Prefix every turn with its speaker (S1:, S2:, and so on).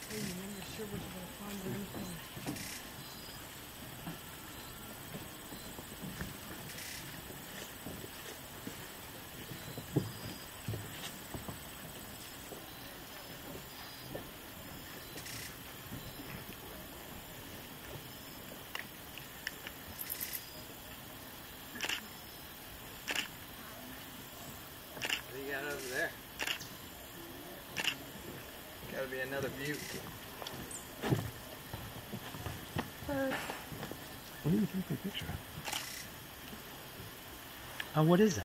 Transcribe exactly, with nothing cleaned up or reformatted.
S1: What do you got over there? Gotta be another butte.
S2: What are you taking a picture of? Oh, what is that?